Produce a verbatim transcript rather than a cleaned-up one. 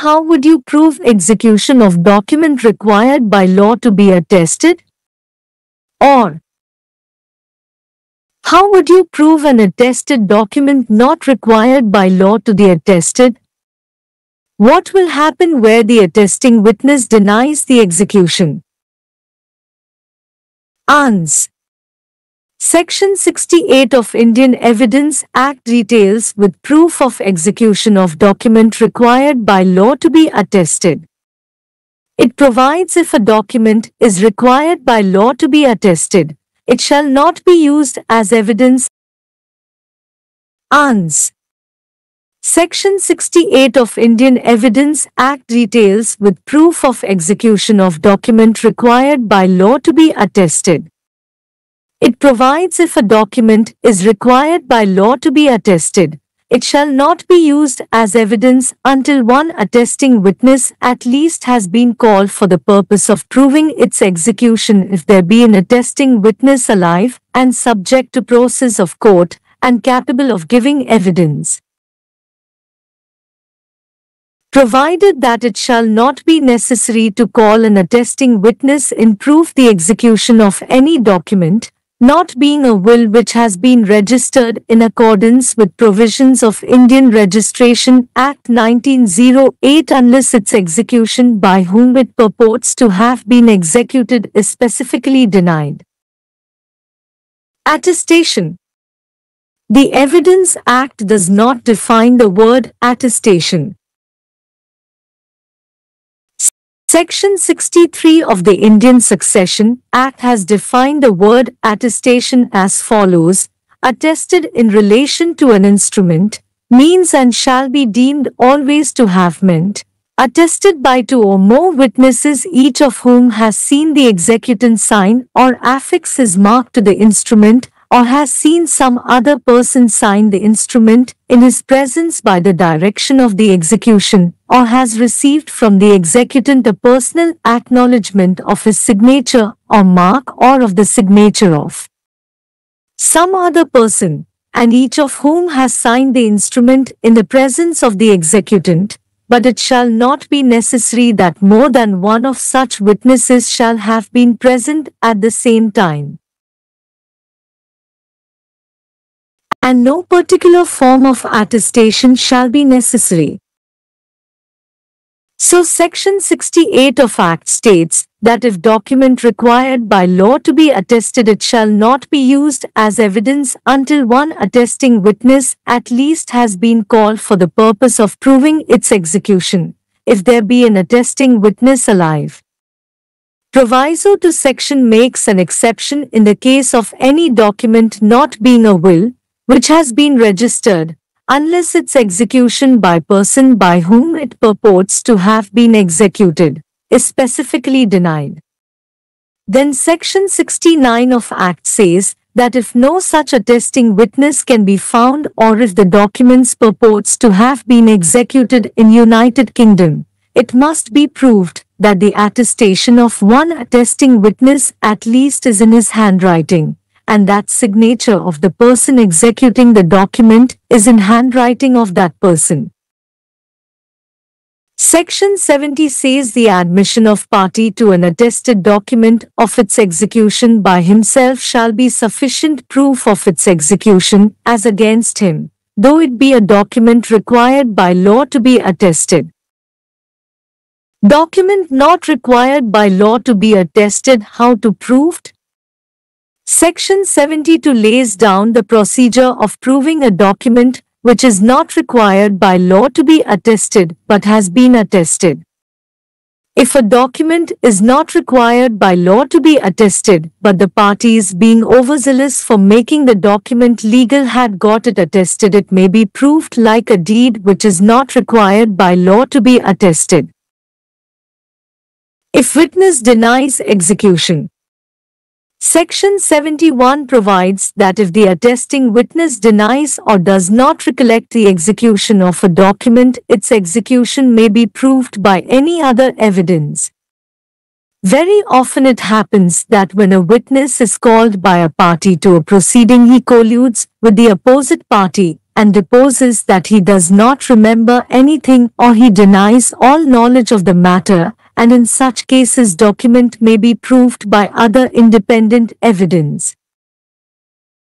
how would you prove execution of document required by law to be attested? Or, how would you prove an attested document not required by law to be attested? What will happen where the attesting witness denies the execution? Ans. Section sixty-eight of Indian Evidence Act details with proof of execution of document required by law to be attested. It provides if a document is required by law to be attested, it shall not be used as evidence. Ans. Section sixty-eight of Indian Evidence Act details with proof of execution of document required by law to be attested. It provides if a document is required by law to be attested, it shall not be used as evidence until one attesting witness at least has been called for the purpose of proving its execution if there be an attesting witness alive and subject to process of court and capable of giving evidence. Provided that it shall not be necessary to call an attesting witness in proof the execution of any document, not being a will which has been registered in accordance with provisions of Indian Registration Act nineteen oh eight unless its execution by whom it purports to have been executed is specifically denied. Attestation. The Evidence Act does not define the word attestation. Section sixty-three of the Indian Succession Act has defined the word attestation as follows: attested in relation to an instrument, means and shall be deemed always to have meant, attested by two or more witnesses each of whom has seen the executant sign or affix his mark to the instrument, or has seen some other person sign the instrument in his presence by the direction of the execution, or has received from the executant a personal acknowledgement of his signature or mark or of the signature of some other person, and each of whom has signed the instrument in the presence of the executant, but it shall not be necessary that more than one of such witnesses shall have been present at the same time. And no particular form of attestation shall be necessary. So Section sixty-eight of Act states that if document required by law to be attested, it shall not be used as evidence until one attesting witness at least has been called for the purpose of proving its execution, if there be an attesting witness alive. Proviso to section makes an exception in the case of any document not being a will, which has been registered, unless its execution by person by whom it purports to have been executed is specifically denied. Then Section sixty-nine of Act says that if no such attesting witness can be found, or if the documents purports to have been executed in United Kingdom, it must be proved that the attestation of one attesting witness at least is in his handwriting, and that signature of the person executing the document is in handwriting of that person. Section seventy says the admission of party to an attested document of its execution by himself shall be sufficient proof of its execution as against him, though it be a document required by law to be attested. Document not required by law to be attested, how to proved? Section seventy-two lays down the procedure of proving a document which is not required by law to be attested but has been attested. If a document is not required by law to be attested, but the parties being overzealous for making the document legal had got it attested, it may be proved like a deed which is not required by law to be attested. If witness denies execution. Section seventy-one provides that if the attesting witness denies or does not recollect the execution of a document, its execution may be proved by any other evidence. Very often it happens that when a witness is called by a party to a proceeding, he colludes with the opposite party and deposes that he does not remember anything or he denies all knowledge of the matter, and in such cases document may be proved by other independent evidence.